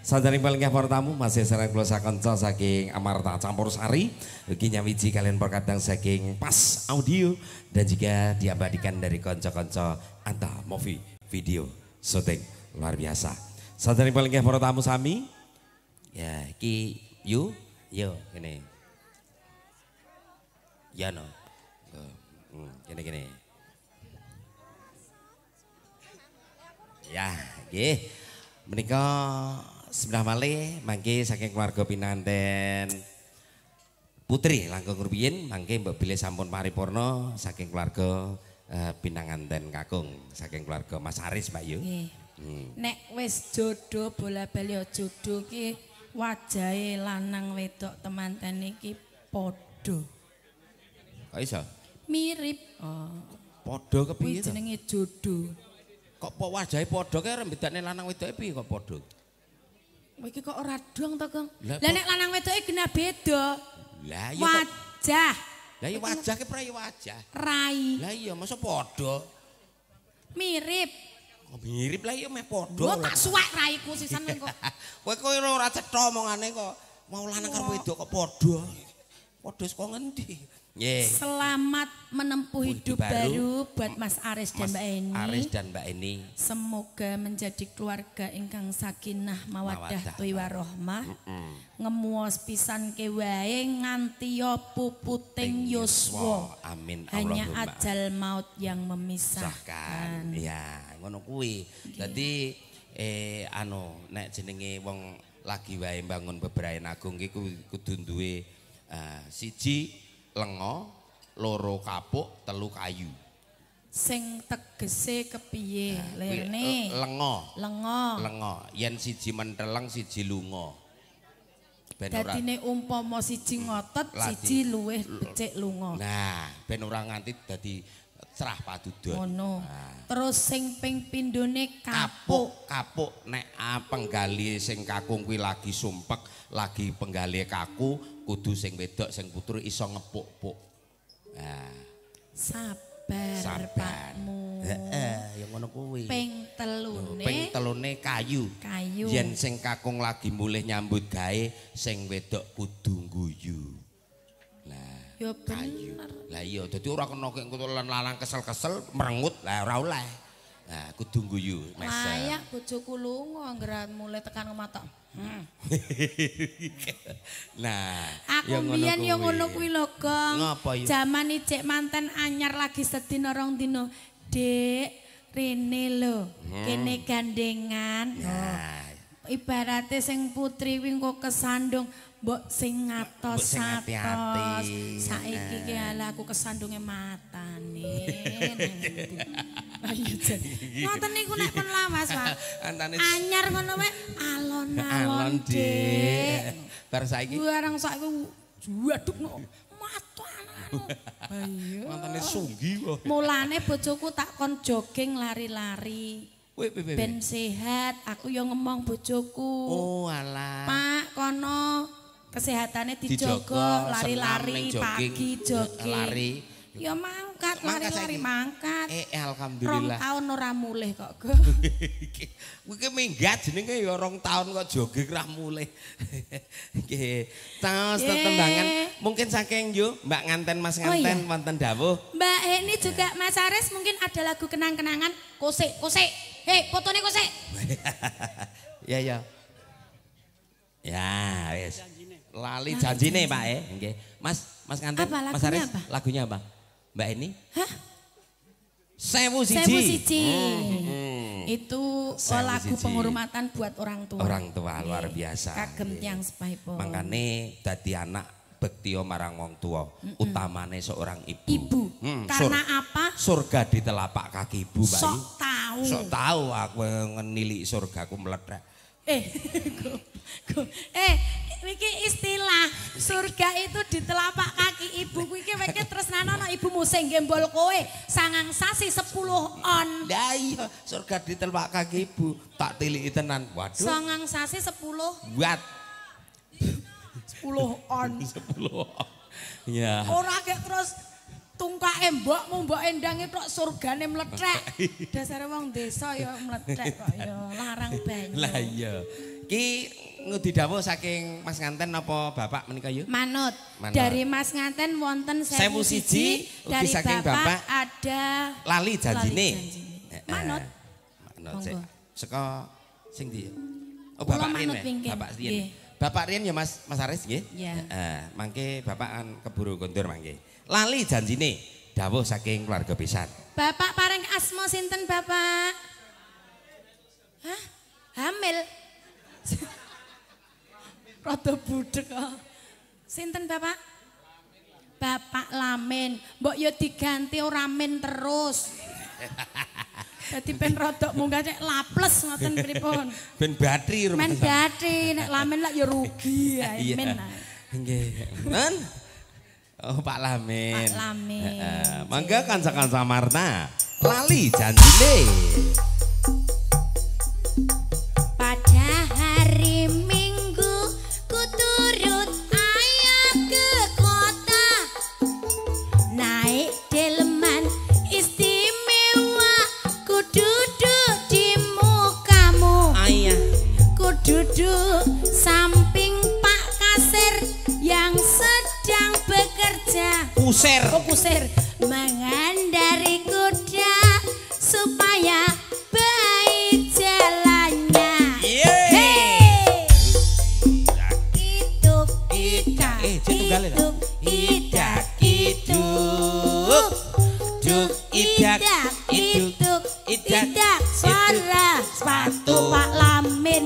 Sanjane paling para tamu masih sareng kula sakanca saking Amarta Campur Sari, ugi nyawiji kalian perkadang saking Pas Audio dan juga diabadikan dari kanca-kanca Anta Movie Video Syuting luar biasa. Sanjane paling para tamu sami. Ya, iki yo ngene. Ya no. Gini. Ya, nggih. Menika sebelah malih mangke saking keluarga pinanten putri langkung rumiyin mangke mbok bilih sampun paripurna saking keluarga pinanganten kakung saking keluarga Mas Aris Mbak Yu. Nek wis jodoh bola-bali jodoh ki wajahe lanang wedok temanten iki padha. Kok iso? Mirip. Padha kepiye to? Jenenge jodoh. Kok wajahe padha kae ora bedane lanang wedoke piye kok padha? Kowe iki kok ora dong to, Kang? Lah nek lanang wedoke kena beda. Lah iya wajah. Lah iya wajah ki pra wajah. Rai. Lah iya masa padha. Mirip. Kok mirip lah iya meh padha. Gua tak suwek raiku sisan kok. Kowe ora cetha omongane kok mau lanang karo wedok kok padha. Padha saka ngendi? Selamat menempuh hidup baru buat Mas Aris dan Mbak Eni. Aris dan Mbak Eni. Semoga menjadi keluarga ingkang sakinah mawaddah warahmah. Ngemuos pisan ke wae nganti yo puputing yuswa. Amin. Hanya ajal maut yang memisahkan. Ya, ngono kuwi. Dadi nek jenenge wong lagi wae bangun bebrayan agung iki kudu duwe siji lengo, loro kapuk, telu kayu. Sing tegese kepiye lerne? Lengo. Yen siji menteleng, siji lunga. Dadine umpama siji ngotot, siji luwih becik lunga. Nah, ben ora nganti dadi cerah padudon. Ngono. Terus sing ping pindhone kapuk. Kapuk nek penggali sing kakung kuwi lagi sumpek, lagi penggali kaku, kudu sing wedok sing putri iso ngepuk-puk. Nah, sabar Pakmu. Ya ngono kuwi. Ping telune kayu. Yen sing kakung lagi mulih nyambut gawe, sing wedok kudu guyu. Nah, ya bener. Lah iya, dadi ora kena kek lanang kesel-kesel merengut, lah ora oleh. Nah, kudu guyu, mesel. Layak bojoku lunga anggere mulai tekan matok. Nah, aku mbiyen yo ngono kuwi lho, Gong. Jaman ijek manten anyar lagi sedina rong dino. Dek, rene lho, kene gandengan. Ibarate sing putri kuwi kok kesandung, mbok sing ngatos-atos. Saiki ki ala aku kesandunge matane. Ayo jan. Ngoten niku nek pun lawas, Pak. Anyar ngono wae alon-alon, Dik. Bar saiki. Barang saiki juadukno matane. Ayo. Mantane sunggi kok. Mulane bojoku tak kon jogging lari-lari. Ben sehat, aku yo ngomong bojoku. Oh alah. Pak kono kesehatannya dijogo, lari-lari pagi jogging. Lari. Ya mangkat, lari-lari mangkat. Alhamdulillah. 2 tahun ora mulih kok, Go. Kuwi ki minggat jenenge ya 2 tahun kok jogging ra mulih. Nggih. Tos tetembangan mungkin saking yo Mbak Nganten Mas Nganten wonten dawuh. Mbak ini juga Mas Aris mungkin ada lagu kenang-kenangan Kosek. Hei, fotone Kosek. Ya. Ya, wis. Lali janjine, Pak nggih. Mas Nganten, Mas Aris lagunya apa? Mbak Eni? Hah? Sewu siji. Itu lagu penghormatan buat orang tua. Orang tua luar biasa. Kagem tiyang sepahipun. Makane dadi anak bektiya marang wong tua. Utamane seorang ibu. Ibu. Karena apa? Surga di telapak kaki ibu, Mbak. Sok tahu aku ngenili surgaku meledak. Iki istilah surga itu di telapak kaki ibuku iki weke tresnano ibumu sing gembol kowe sangang sasi 10 on. Lah iya surga di telapak kaki ibu tak tiliki tenan. Waduh. Sangang sasi 10. Buat 10 on. 10 on. Ya. Ora kek terus tungkake mbokmu mbok endange tok surgane mlethek. Dasare wong desa ya mlethek kok ya larang banyu. Lah iya. Ki ngudi dawuh saking Mas Nganten apa Bapak menika yo? Manut. Dari Mas Nganten wonten 1001 dari saking Bapak ada lali janjine. Manut. Manut sik. Saka sing ndi? Oh Bapak Rien. Bapak Rien. Bapak Rien ya Mas Aris nggih? Heeh, mangke Bapak kan keburu kondur mangke. Lali janjine dawuh saking keluarga pisan. Bapak paring asma sinten Bapak? Hah? Hamil. Rada budhek kok. Sinten Bapak? Bapak Lamin. Mbok yo diganti ora Min terus. Dadi ben rodok munggah cek laples ngoten pripun. Ben batri rumah. Men batri nek Lamin lak ya rugi ae men. Nggih. Men. Oh Pak Lamin. Pak Lamin. Mangga kanca-kanca Marta lali janjine. Pada hari Minggu ku turut ayah ke kota naik delman istimewa ku duduk di mukamu ayah ku duduk samping Pak Kasir yang sedang bekerja kusir oh kusir mengendari kuda supaya baik jalannya idak suara sepatu Pak Lamin.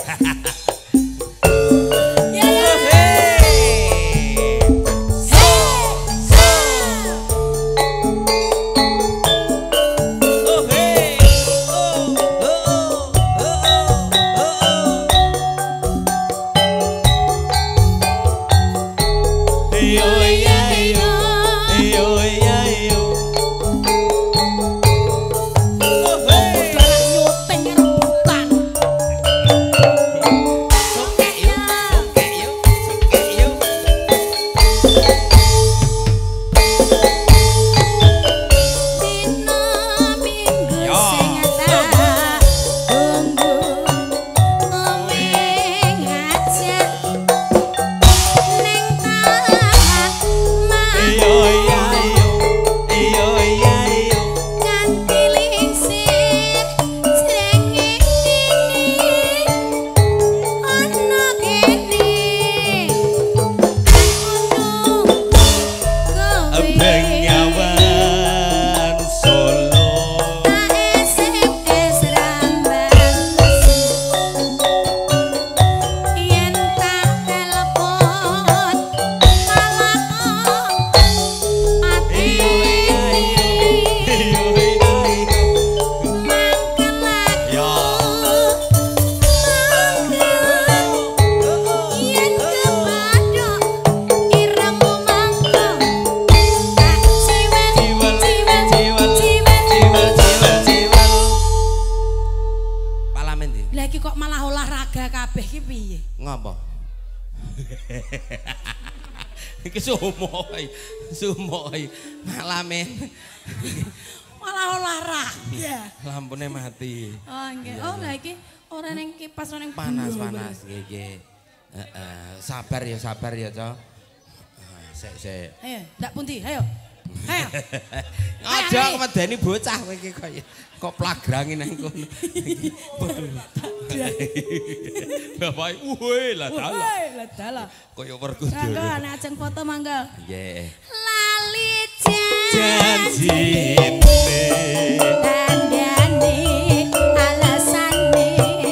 Sumoy Malamin malah olahraga lampune mati oh nggih oh lha iki ora ning kipas ning panas nggih sabar ya Cok sik ayo ndak pundi ayo aja medeni bocah kowe iki kok plagrangi nang kono bapak lah dalah koyo werku dhewe nek ajeng foto mangga nggih lali janjine dandane alasane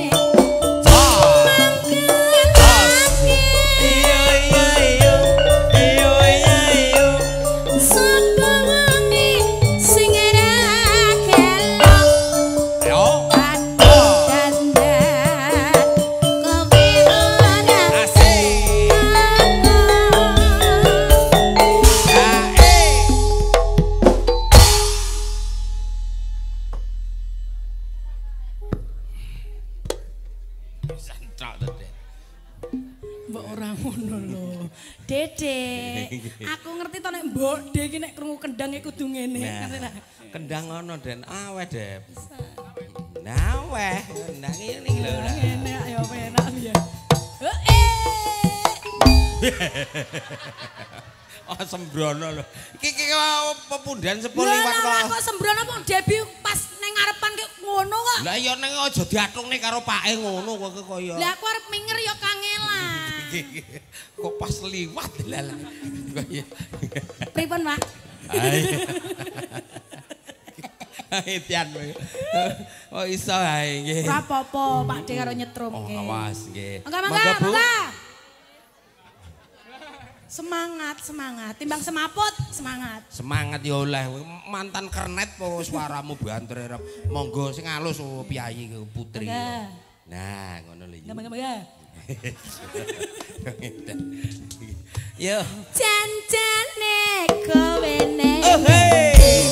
aku ngerti to nek mbok de iki nek krungu kendang iku kudu ngene. Kendang ngono Den, aweh Dep. Nah weh, ndak ngene iki lho. Ngene ayo penak piye. Oh sembrono lho. Iki pepundan sepul liwat kok. Lah kok sembrono kok Debi pas ning ngarepan ki ngono kok. Lah ya ning aja diatungne karo pake ngono kok kaya. Lah aku arep minger ya kangelan. Kok pas liwat lah. Pripun, Pak? Hai Tian. Oh iso ae nggih. Ora apa-apa, Pak De karo nyetrumke. Oh awas nggih. Monggo. Semangat. Timbang semaput, semangat. Semangat ya oleh. Mantan kernet po suaramu banter. Monggo sing alus piyayi putri. Nah, ngono lho iki. Monggo. Yo. Jancane kowe nek. Oh hey.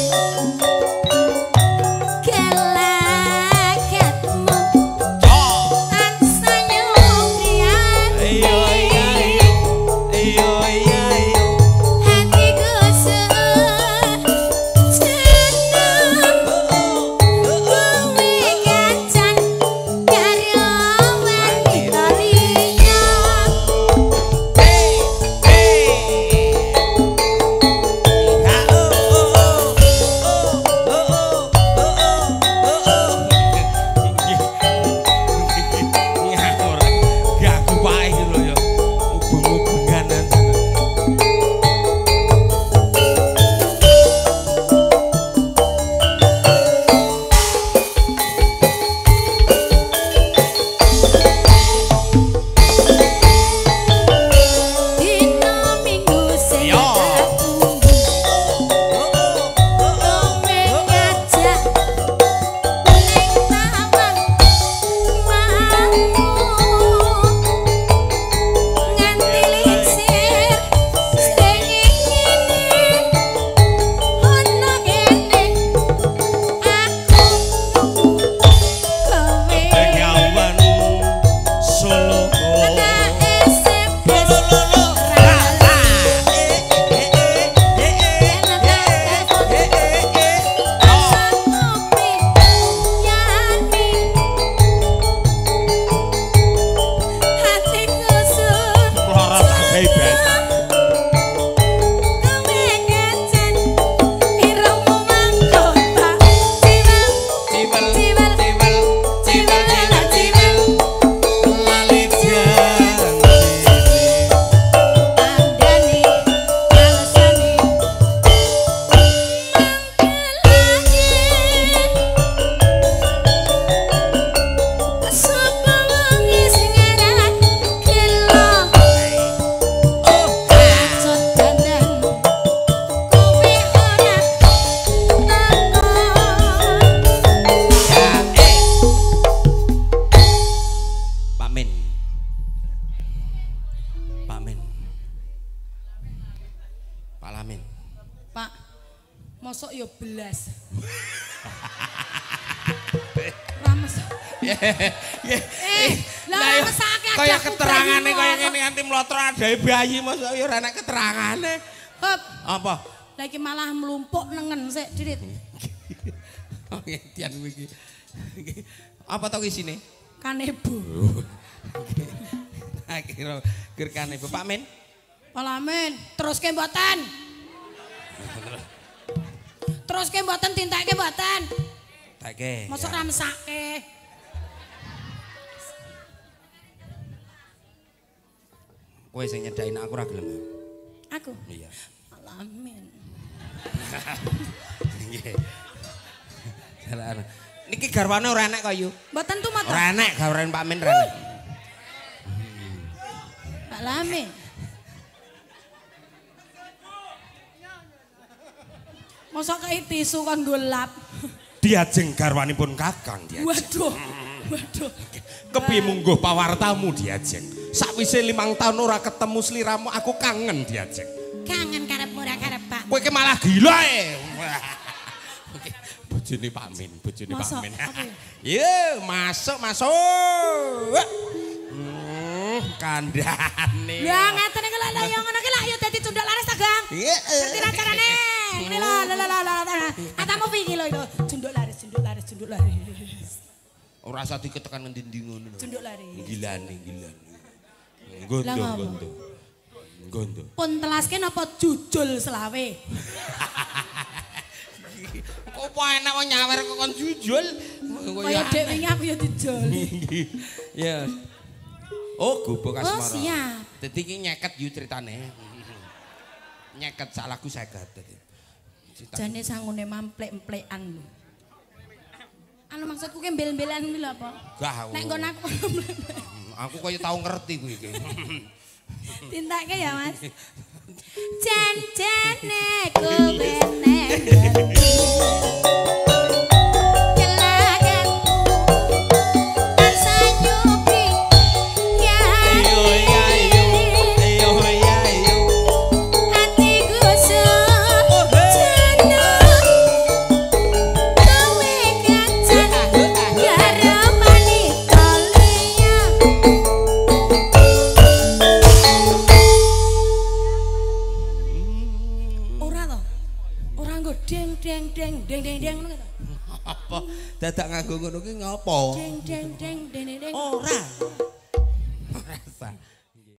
Mosok ya belas. Rames. Lah mesake aja. Kaya keterangane kaya ngene nganti mlotro adae bayi mosok ya ora enak keterangane. Hop. Apa? Lah iki malah mlumpuk nengen sik Didit. Oh ngetian iki. Apa to isine? Kanebo. Akhirnya ger kanebo Pak Men. Pak Men, teruske mboten. Teruske mboten tintakke mboten. Take. Mosok ra mesake. Kowe sing nyedain aku ora gelem. Aku? Iya. Alamin. Nggih. Jalan. Niki garwane ora enek kok yu. Mboten tuh mata. Ora enek garwane Pak Men ora enek. Pak Lamin. Mosok kayak tisu kan golap. Diajeng garwanipun Kakang diajeng. Waduh. Waduh. Kepiye mungguh pawartamu diajeng. Sakwise 5 tahun ora ketemu sliramu aku kangen diajeng. Kangen karep ora karep Pak. Kowe ki malah gila e. Bojone Pak Min, bojone Pak Min. Yo, masuk. Kandhane. Lah ngeten iki lho ya ngono ki lak ya dadi tunduk laris ta, Gang? Heeh. Dadi acarane. Ngene lho. Atamu iki lho itu tunduk laris. Ora usah diketekan ngendi-endi ngono. Cunduk lari. Gilane. Gondo. Pun telaske napa jujul selawe? Kok apa enak kok nyawer kok kon jujul. Kaya dhek wingi aku ya dijol. Ya. Oh, gubuk asmara. Oh, siap. Dadi iki nyeket yu critane. Nyeket sak lagu 50 dadi. Jane sangune mamplek-emplekan. Anu maksudku ki mbel-mbelan kuwi lho apa? Gah. Nek nggon aku. Aku kaya tau ngerti kuwi iki. Tintake ya, Mas. Jan-jane kowe nek deng ngono to. Apa dadak nganggo ngono ki ngopo? Deng. Ora.